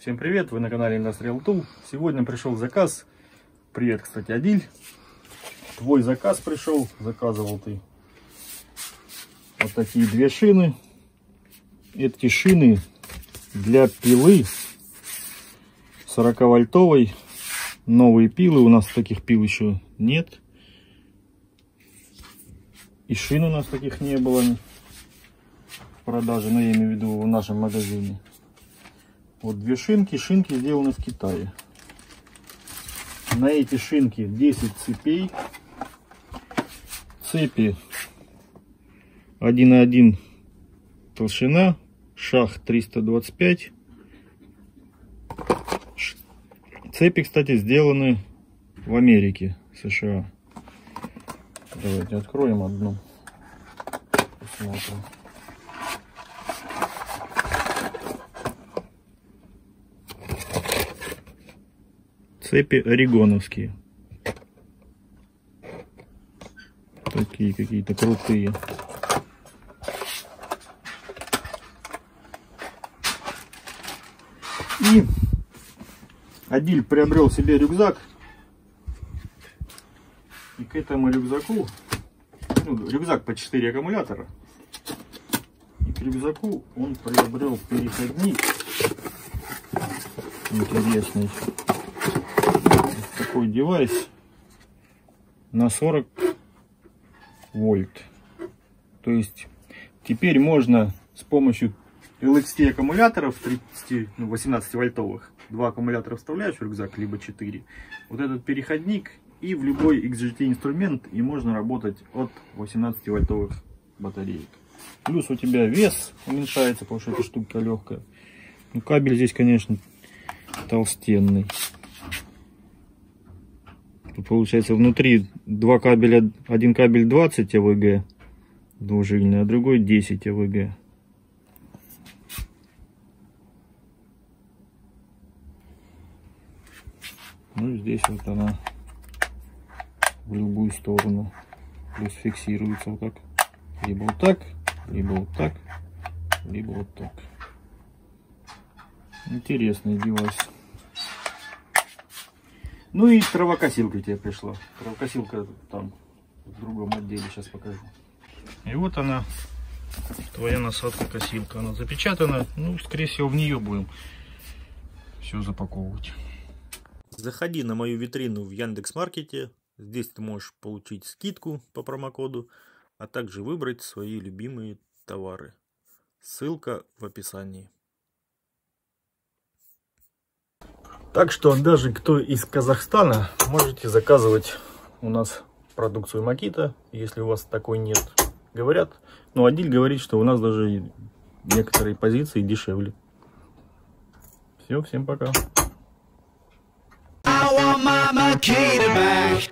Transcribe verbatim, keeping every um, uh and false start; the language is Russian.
Всем привет, вы на канале Industrial Tool. Сегодня пришел заказ. Привет, кстати, Адиль. Твой заказ пришел, заказывал ты вот такие две шины. Эти шины для пилы сороковольтовой. Новые пилы, у нас таких пил еще нет. И шин у нас таких не было в продаже, но я имею в виду в нашем магазине. Вот две шинки, шинки сделаны в Китае. На эти шинки десять цепей. Цепи один и один толщина, шаг триста двадцать пять. Цепи, кстати, сделаны в Америке, США. Давайте откроем одну. Посмотрим. Цепи орегоновские. Такие какие-то крутые. И Адиль приобрел себе рюкзак. И к этому рюкзаку, ну, рюкзак по четыре аккумулятора. И к рюкзаку он приобрел переходник интересный. Такой девайс на сорок вольт. То есть теперь можно с помощью эл икс ти аккумуляторов тридцати, ну, восемнадцати вольтовых, два аккумулятора вставляешь в рюкзак, либо четыре, вот этот переходник и в любой икс джи ти инструмент, и можно работать от восемнадцати вольтовых батареек. Плюс у тебя вес уменьшается, потому что эта штука легкая. Ну, кабель здесь, конечно, толстенный. Тут получается внутри два кабеля, один кабель двадцать а вэ гэ двужильный, а другой десять а вэ гэ. Ну, здесь вот она в любую сторону плюс фиксируется вот так, либо вот так, либо вот так, либо вот так. Интересный девайс. Ну и травокосилка тебе пришла. Травокосилка там в другом отделе, сейчас покажу. И вот она, твоя насадка-косилка. Она запечатана. Ну, скорее всего, в нее будем все запаковывать. Заходи на мою витрину в Яндекс.Маркете. Здесь ты можешь получить скидку по промокоду, а также выбрать свои любимые товары. Ссылка в описании. Так что даже кто из Казахстана, можете заказывать у нас продукцию Makita, если у вас такой нет. Говорят, но Адиль говорит, что у нас даже некоторые позиции дешевле. Все, всем пока.